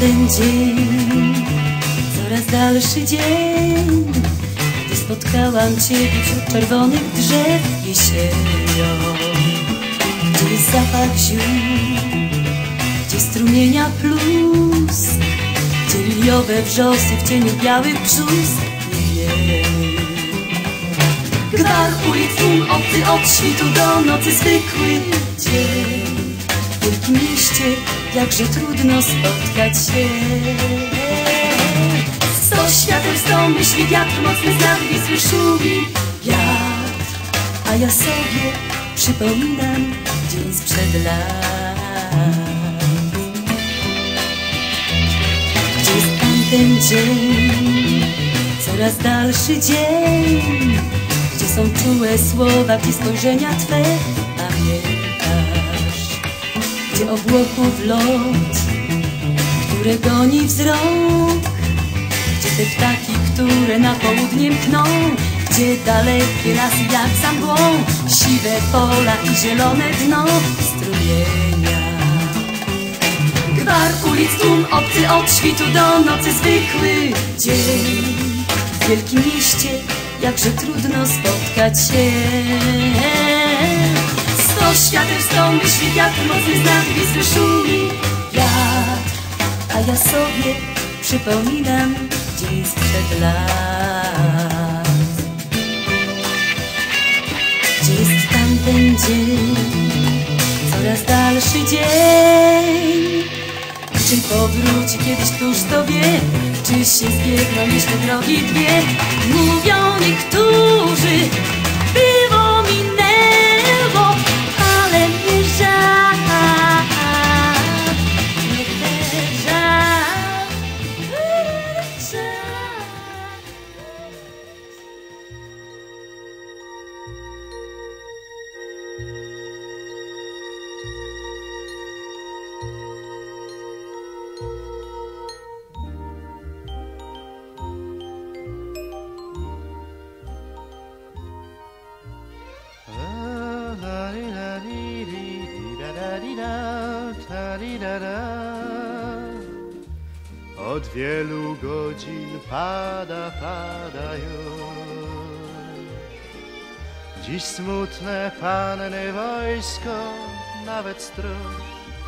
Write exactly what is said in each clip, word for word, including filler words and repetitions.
tamten dzień, coraz dalszy dzień, gdy spotkałam Ciebie wśród czerwonych drzew jesienią. Gdzie jest zapach ziół, gdzie strumienia plus, gdzie liliowe wrzosy w cieniu białych brzus, nie wiemy. Gwar ulic tłum obcy od świtu do nocy, zwykły dzień. W wielkim mieście jakże trudno spotkać się. Sto świateł, sto myśli, wiatr mocny znak Wisły szumi wiatr, a ja sobie przypominam dzień sprzed lat. Gdzie jest tamten dzień, coraz dalszy dzień, gdzie są czułe słowa, gdzie spojrzenia Twe pamiętasz, gdzie obłoków lot, które goni wzrok, gdzie te ptaki, które na południe mkną, gdzie dalekie lasy jak za mgłą, siwe pola i zielone dno strumienia. Gwar ulic tłum obcy od świtu do nocy, zwykły dzień. W wielkim mieście jakże trudno spotkać się. Sto świateł, sto myśli, wiatr mocny znak Wisły szumi wiatr, a ja sobie przypominam dzień sprzed lat. Gdzie jest tamten dzień, coraz dalszy dzień? Czy powróci kiedyś, któż to wie? Czy się zbiegną jeszcze drogi dwie? Mówią niektórzy, było, minęło, ale mnie żal, nie żal, żal. Od wielu godzin pada, pada już. Dziś smutne panny wojsko, nawet stróż.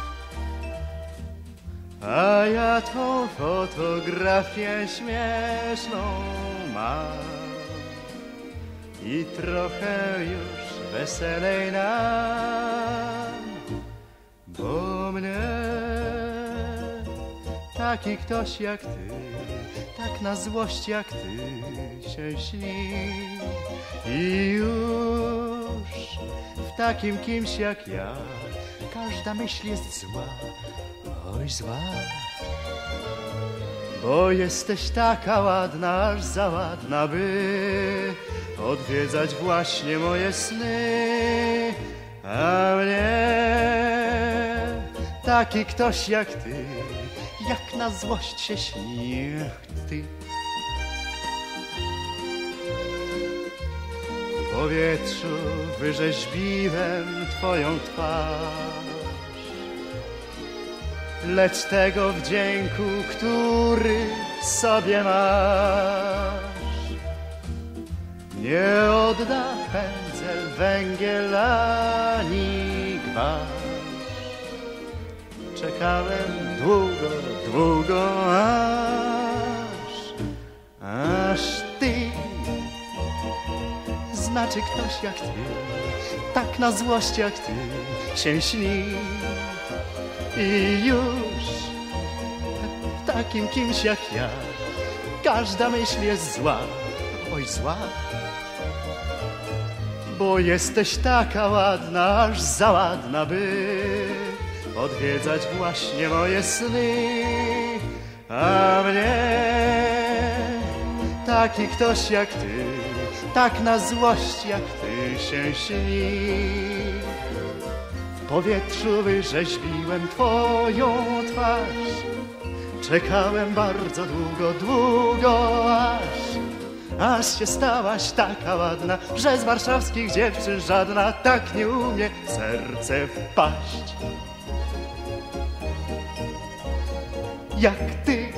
A ja tą fotografię śmieszną mam i trochę już weselej nam, bo mnie taki ktoś jak Ty, tak na złość jak Ty się śni. I już w takim kimś jak ja każda myśl jest zła, oj zła. Bo jesteś taka ładna, aż za ładna, by odwiedzać właśnie moje sny. A mnie taki ktoś jak Ty, jak na złość się śni. Ty w powietrzu wyrzeźbiłem Twoją twarz, lecz tego wdzięku, który sobie masz, nie odda pędzel, węgiel ani gwarz. Czekałem długo, długo, aż, aż Ty, znaczy ktoś jak Ty, tak na złość jak Ty się śni. I już w takim kimś jak ja każda myśl jest zła, oj zła. Bo jesteś taka ładna, aż za ładna, by odwiedzać właśnie moje sny. A mnie taki ktoś jak Ty, tak na złość jak Ty się śni. W powietrzu wyrzeźbiłem Twoją twarz, czekałem bardzo długo, długo, aż aż się stałaś taka ładna, że z warszawskich dziewczyn żadna tak nie umie w serce wpaść. jak ty.